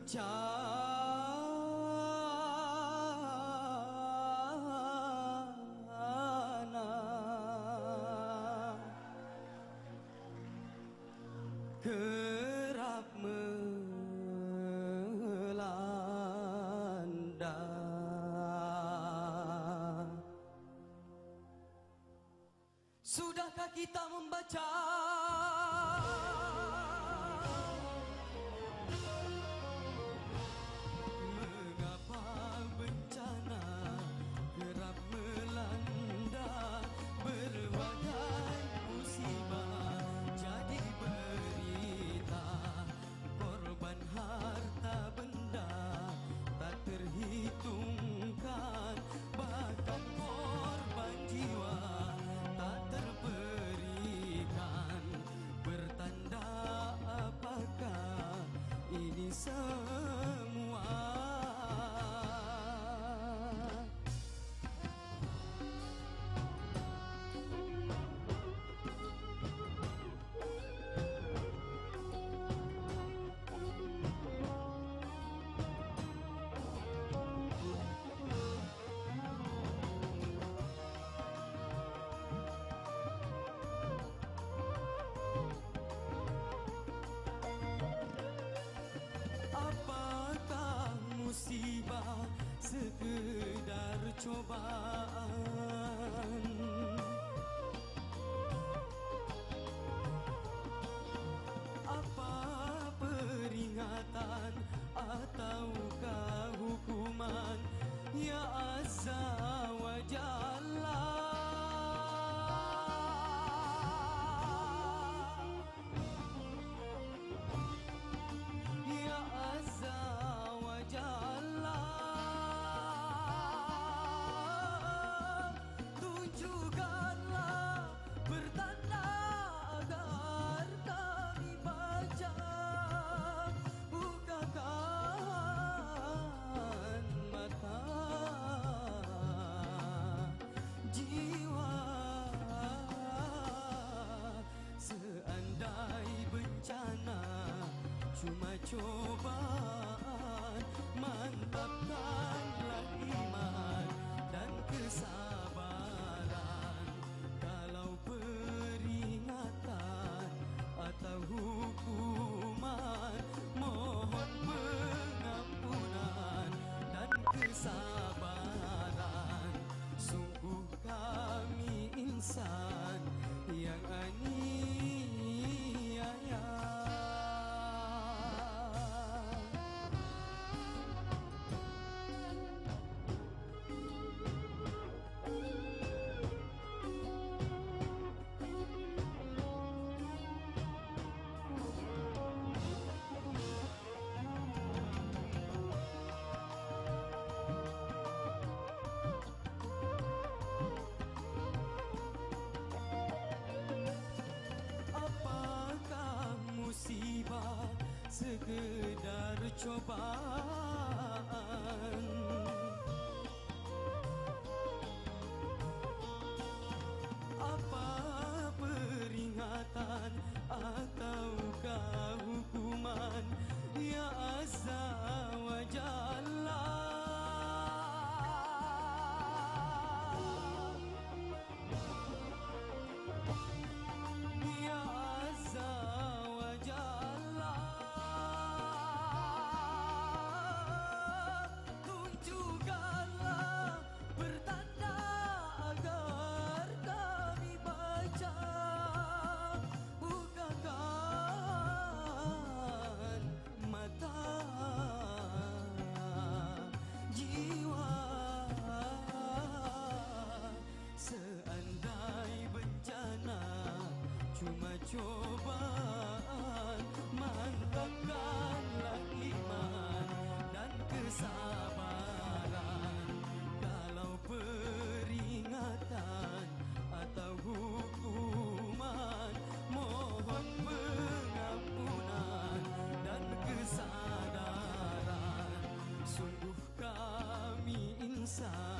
kerap melanda. Sudahkah kita membaca mengapa bencana kerap melanda? Berbagai musibah jadi berita, korban harta benda tak terhitungkan, bahkan korban jiwa tak terberikan. Bertanda apakah ini semua? Musibah sekedar cobaan, apa peringatan ataukah hukuman? Ya Azza wa Jalla, Ya Azza wa Jalla, tunjukkanlah bertanda agar kami baca, bukakan mata jiwa. Seandai bencana cuma cobaan, mantapkanlah iman dan kesabaran. Kalau peringatan atau hukuman, mohon pengampunan dan kesabaran. Sungguh kami insan yang aniaya. Musibah sekedar cobaan, apa peringatan ataukah hukuman? Ya Azza wa Jalla, Ya Azza wa Jalla, tunjukkanlah bertanda agar kami baca, bukakan mata jiwa. Seandai bencana cuma cobaan, mantapkanlah iman dan kesabaran. Kalau peringatan atau hukuman, mohon pengampunan dan kesadaran. Sungguh kami insan